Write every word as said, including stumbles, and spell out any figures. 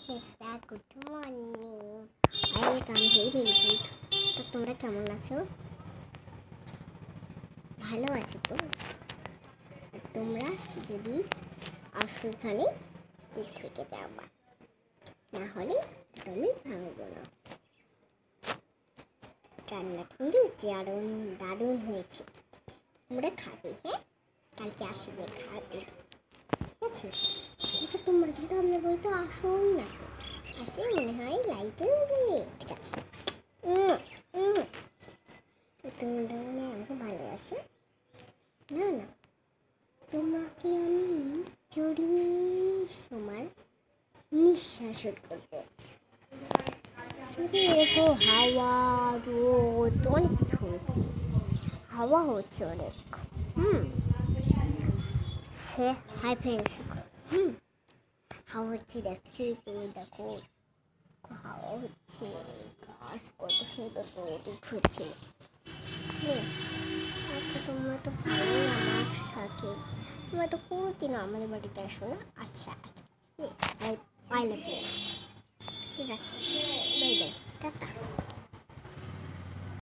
ফ্রেন্ডসরা good morning. I come very very good. তো তোমরা কেমন আছো? ভালো আছো তো? আর তোমরা যদি আসো এখানে থেকে যাবা, না হলে তুমি ভাঙবো না। রান্নাটা কিন্তু দারুণ দারুণ হয়েছে, তোমরা খাবে। হ্যাঁ, কালকে আসবে খাবে, ঠিক আছে? কিন্তু তোমরা কিন্তু আমাদের বাড়িতে আসোই না, তো আসে মনে হয় লাইটে উড়ে, ঠিক আছে? তো তোমরা মনে আমাকে ভালোবাসো না? না, তোমাকে আমি জড়িয়ে তোমার নিঃশ্বাস করবো। শুধু দেখো, হাওয়া রোদ অনেক কিছু হচ্ছে, হাওয়া হচ্ছে অনেক। হুম সে হাই ফ্রেন্ডস, হুম হাওয়া হচ্ছে, দেখছি তুমি দেখো হাওয়া হচ্ছে, গাছ কত সুন্দর রোদ উঠছে। আচ্ছা, তোমরা তো ভালোই আমার সাথে, তোমরা তো কোনোদিন আমাদের বাড়িতে আসো না। আচ্ছা, আই আই লাভ ইউ, ঠিক আছে? Bye bye, tata.